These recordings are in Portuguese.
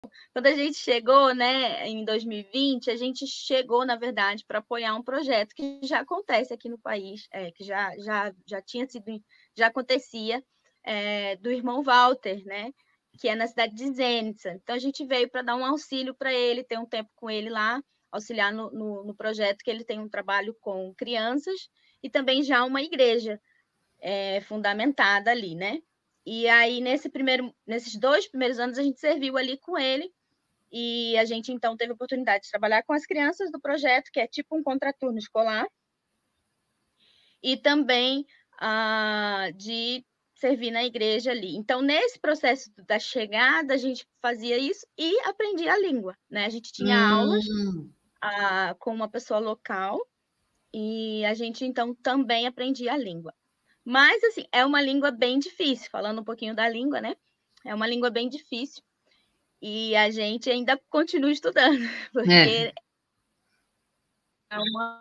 quando a gente chegou, né, em 2020, a gente chegou, na verdade, para apoiar um projeto que já acontece aqui no país, que já tinha sido, já acontecia, do irmão Walter, né, que é na cidade de Zenica. Então, a gente veio para dar um auxílio para ele, ter um tempo com ele lá, auxiliar no projeto, que ele tem um trabalho com crianças e também já uma igreja fundamentada ali, né? E aí, nesses 2 primeiros anos, a gente serviu ali com ele, e a gente, então, teve a oportunidade de trabalhar com as crianças do projeto, que é tipo um contraturno escolar, e também de servir na igreja ali. Então, nesse processo da chegada, a gente fazia isso e aprendia a língua, né? A gente tinha aulas com uma pessoa local, e a gente, então, também aprendia a língua. Mas, assim, é uma língua bem difícil, falando um pouquinho da língua, né? É uma língua bem difícil. E a gente ainda continua estudando, porque é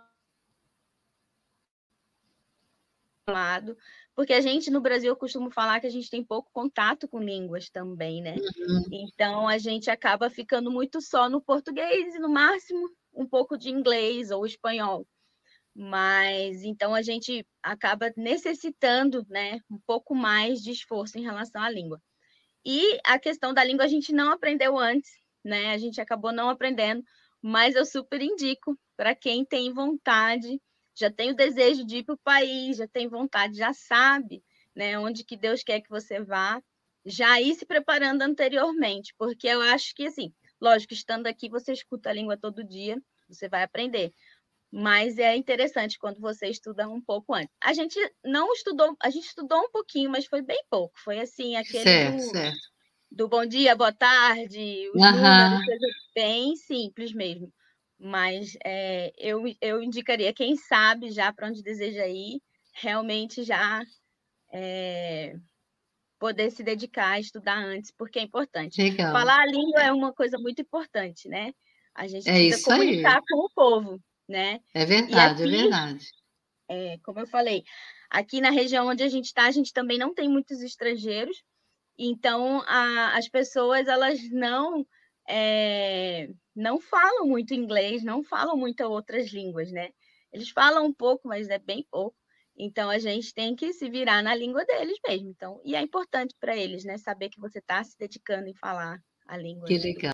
porque a gente no Brasil, eu costumo falar que a gente tem pouco contato com línguas também, né? Então a gente acaba ficando muito só no português e no máximo um pouco de inglês ou espanhol. Mas então a gente acaba necessitando, né, um pouco mais de esforço em relação à língua. E a questão da língua a gente não aprendeu antes, né? A gente acabou não aprendendo, mas eu super indico para quem tem vontade, já tem o desejo de ir para o país, já tem vontade, já sabe, né, onde que Deus quer que você vá, já ir se preparando anteriormente, porque eu acho que, assim, lógico, estando aqui, você escuta a língua todo dia, você vai aprender. Mas é interessante quando você estuda um pouco antes. A gente não estudou, a gente estudou um pouquinho, mas foi bem pouco. Foi assim, aquele Certo, certo. do bom dia, boa tarde, os números, Aham. coisa bem simples mesmo. Mas eu indicaria, quem sabe já para onde deseja ir, realmente já poder se dedicar a estudar antes, porque é importante. Legal. Falar a língua é uma coisa muito importante, né? A gente É precisa isso aí. comunicar com o povo, né? É E verdade, é aqui, verdade. como eu falei, aqui na região onde a gente está, a gente também não tem muitos estrangeiros, então as pessoas elas não falam muito inglês, não falam muito outras línguas, né? Eles falam um pouco, mas é bem pouco. Então a gente tem que se virar na língua deles mesmo. Então, e é importante para eles, né, saber que você está se dedicando em falar a língua, Que né? legal.